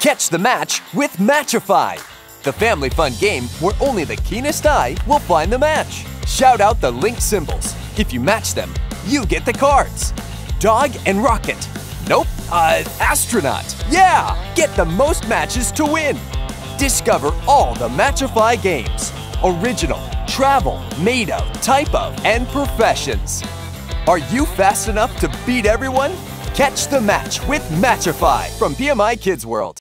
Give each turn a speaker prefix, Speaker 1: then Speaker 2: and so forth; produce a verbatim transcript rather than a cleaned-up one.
Speaker 1: Catch the match with Matchify, the family fun game where only the keenest eye will find the match. Shout out the link symbols. If you match them, you get the cards. Dog and rocket. Nope, uh, astronaut. Yeah! Get the most matches to win. Discover all the Matchify games. Original, travel, made of, type of, and professions. Are you fast enough to beat everyone? Catch the match with Matchify from P M I Kids World.